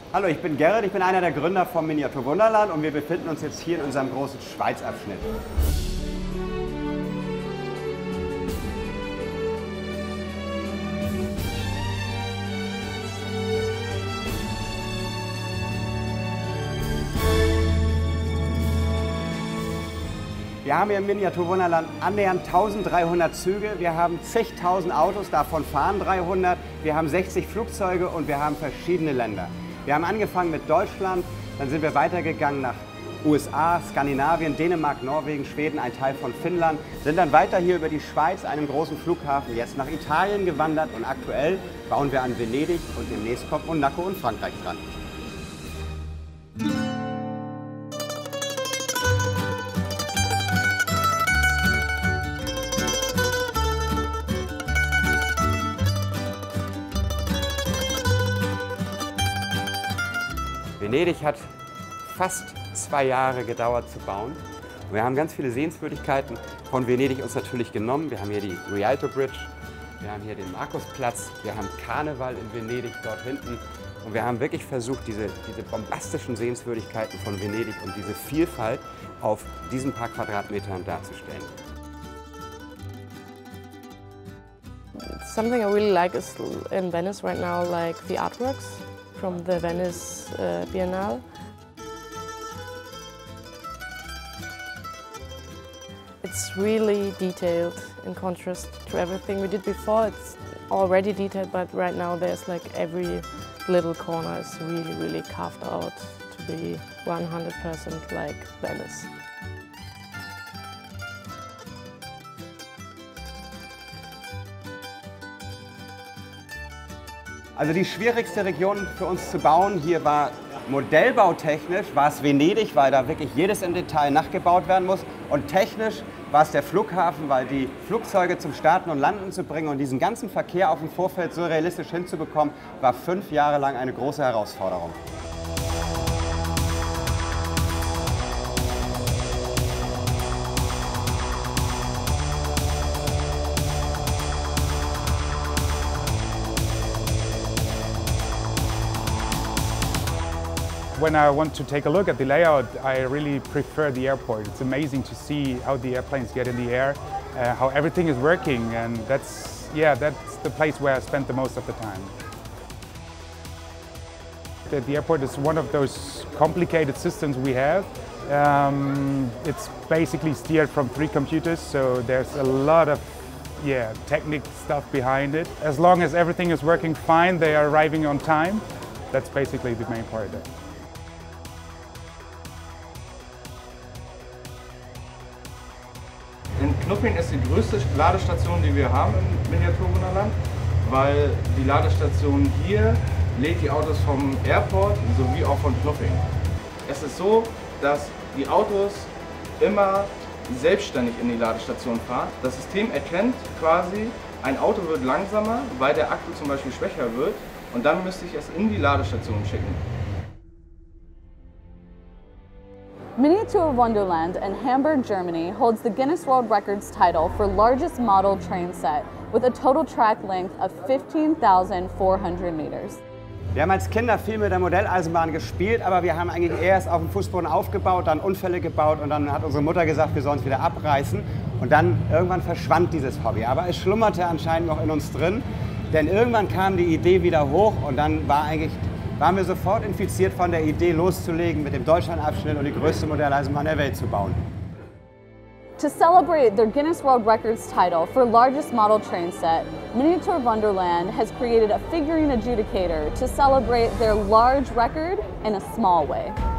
Hallo, ich bin Gerrit, ich bin einer der Gründer vom Miniatur Wunderland und wir befinden uns jetzt hier in unserem großen Schweizabschnitt. Wir haben hier im Miniatur Wunderland annähernd 1300 Züge, wir haben zigtausend Autos, davon fahren 300, wir haben 60 Flugzeuge und wir haben verschiedene Länder. Wir haben angefangen mit Deutschland, dann sind wir weitergegangen nach USA, Skandinavien, Dänemark, Norwegen, Schweden, ein Teil von Finnland, sind dann weiter hier über die Schweiz, einem großen Flughafen, jetzt nach Italien gewandert und aktuell bauen wir an Venedig und demnächst kommt Monaco und Frankreich dran. Venedig hat fast 2 Jahre gedauert zu bauen. Wir haben ganz viele Sehenswürdigkeiten von Venedig uns natürlich genommen. Wir haben hier die Rialto Bridge, wir haben hier den Markusplatz, wir haben Karneval in Venedig dort hinten. Und wir haben wirklich versucht, diese bombastischen Sehenswürdigkeiten von Venedig und diese Vielfalt auf diesen paar Quadratmetern darzustellen. Something I really like is in Venice right now, like the artworks from the Venice Biennale. It's really detailed in contrast to everything we did before. It's already detailed, but right now there's like every little corner is really, really carved out to be 100% like Venice. Also die schwierigste Region für uns zu bauen hier war modellbautechnisch, war es Venedig, weil da wirklich jedes im Detail nachgebaut werden muss. Und technisch war es der Flughafen, weil die Flugzeuge zum Starten und Landen zu bringen und diesen ganzen Verkehr auf dem Vorfeld so realistisch hinzubekommen, war 5 Jahre lang eine große Herausforderung. When I want to take a look at the layout, I really prefer the airport. It's amazing to see how the airplanes get in the air, how everything is working, and that's the place where I spend the most of the time. The airport is one of those complicated systems we have. It's basically steered from 3 computers, so there's a lot of technical stuff behind it. As long as everything is working fine, they are arriving on time. That's basically the main part of it. In Knupping ist die größte Ladestation, die wir haben im Miniatur Wunderland, weil die Ladestation hier lädt die Autos vom Airport sowie auch von Knupping. Es ist so, dass die Autos immer selbstständig in die Ladestation fahren. Das System erkennt quasi, ein Auto wird langsamer, weil der Akku zum Beispiel schwächer wird, und dann müsste ich es in die Ladestation schicken. Miniatur Wunderland in Hamburg, Germany holds the Guinness World Records title for largest model train set with a total track length of 15,400 meters. Wir haben als Kinder viel mit der Modelleisenbahn gespielt, aber wir haben eigentlich erst auf dem Fußboden aufgebaut, dann Unfälle gebaut und dann hat unsere Mutter gesagt, wir sollen es wieder abreißen. Und dann irgendwann verschwand dieses Hobby. Aber es schlummerte anscheinend noch in uns drin, denn irgendwann kam die Idee wieder hoch und dann waren wir sofort infiziert von der Idee, loszulegen mit dem Deutschlandabschnitt und die größte Modelleisenbahn der Welt zu bauen. To celebrate their Guinness World Records title for largest model train set, Miniatur Wunderland has created a figurine adjudicator to celebrate their large record in a small way.